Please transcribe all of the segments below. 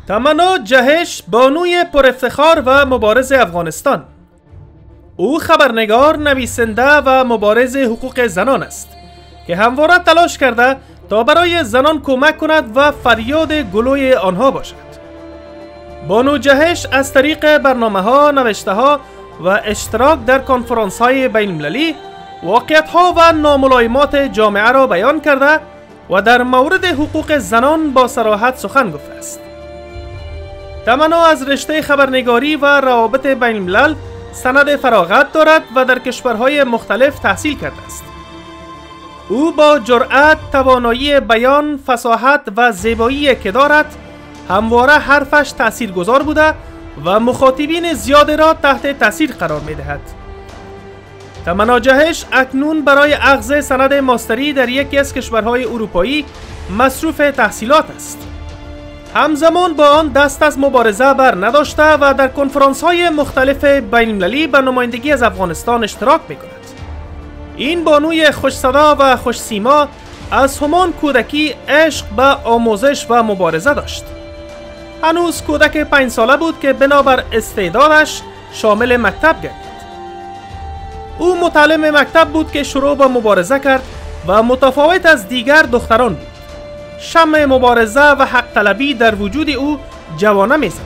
تمنا جهش بانوی پر افتخار و مبارز افغانستان. او خبرنگار، نویسنده و مبارز حقوق زنان است که همواره تلاش کرده تا برای زنان کمک کند و فریاد گلوی آنها باشد. بانو جهش از طریق برنامه‌ها، نوشته‌ها و اشتراک در کنفرانس‌های بین‌المللی واقعیت‌ها و ناملایمات جامعه را بیان کرده و در مورد حقوق زنان با صراحت سخن گفته است. تمنا از رشته خبرنگاری و روابط بین‌الملل سند فراغت دارد و در کشورهای مختلف تحصیل کرده است. او با جرأت، توانایی بیان، فصاحت و زیبایی که دارد، همواره حرفش تاثیرگذار بوده و مخاطبین زیاد را تحت تاثیر قرار می دهد. تمنا جهش اکنون برای اخذ سند ماستری در یکی از کشورهای اروپایی مصروف تحصیلات است. همزمان با آن دست از مبارزه بر نداشته و در کنفرانس‌های مختلف بین‌المللی به نمایندگی از افغانستان اشتراک می‌کند. این بانوی خوش صدا و خوش سیما از همان کودکی عشق به آموزش و مبارزه داشت. هنوز کودک 5 ساله بود که بنابر استعدادش شامل مکتب گردید. او متعلم مکتب بود که شروع به مبارزه کرد و متفاوت از دیگر دختران بود. شمع مبارزه و حق طلبی در وجود او جوانه می زند.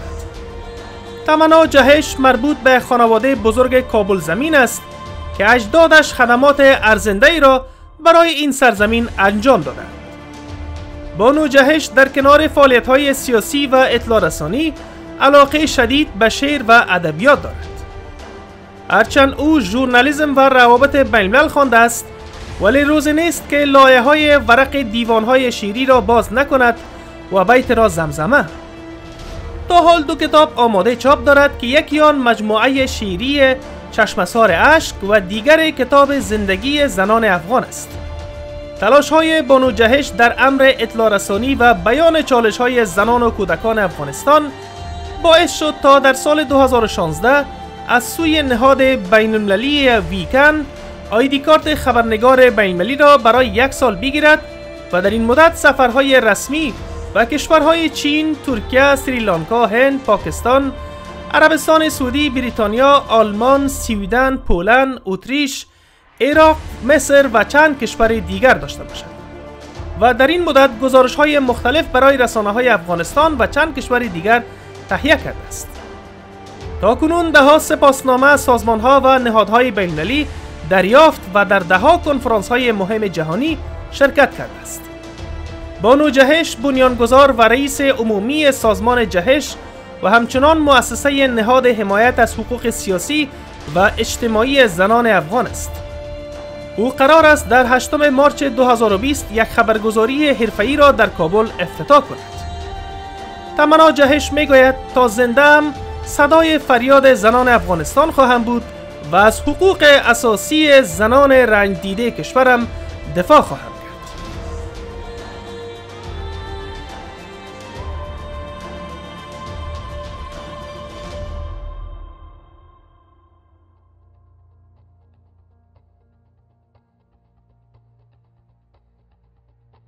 تمنا جهش مربوط به خانواده بزرگ کابل زمین است که اجدادش خدمات ارزنده ای را برای این سرزمین انجام دادند. بانو جهش در کنار فعالیت‌های سیاسی و اطلاع رسانی علاقه شدید به شعر و ادبیات دارد. هرچند او ژورنالیسم و روابط بین‌الملل خوانده است، ولی روزی نیست که لایه‌های ورق دیوان‌های شعری را باز نکند و بیت را زمزمه. تا حال 2 کتاب آماده چاپ دارد که یکی آن مجموعه شعری چشمسار اشک و دیگر کتاب زندگی زنان افغان است. تلاش‌های بانو جهش در امر اطلاع رسانی و بیان چالش‌های زنان و کودکان افغانستان باعث شد تا در سال 2016 از سوی نهاد بین‌المللی ویکن آیدی کارت خبرنگار بین‌المللی را برای 1 سال بگیرد و در این مدت سفرهای رسمی و کشورهای چین، ترکیه، سریلانکا، هند، پاکستان، عربستان سعودی، بریتانیا، آلمان، سویدن، پولند، اتریش، عراق، مصر و چند کشور دیگر داشته باشد و در این مدت گزارش‌های مختلف برای رسانه‌های افغانستان و چند کشور دیگر تهیه کرده است. تاکنون ده‌ها سپاسنامه از سازمان‌ها و نهادهای بین‌المللی دریافت و در ده‌ها کنفرانس‌های مهم جهانی شرکت کرده است. بانو جهش بنیانگذار و رئیس عمومی سازمان جهش و همچنان مؤسسه نهاد حمایت از حقوق سیاسی و اجتماعی زنان افغان است. او قرار است در 8 مارس 2020 یک خبرگزاری حرفه‌ای را در کابل افتتاح کند. تمنا جهش میگوید تا زنده‌ام صدای فریاد زنان افغانستان خواهم بود و از حقوق اساسی زنان رنج دیده کشورم دفاع خواهم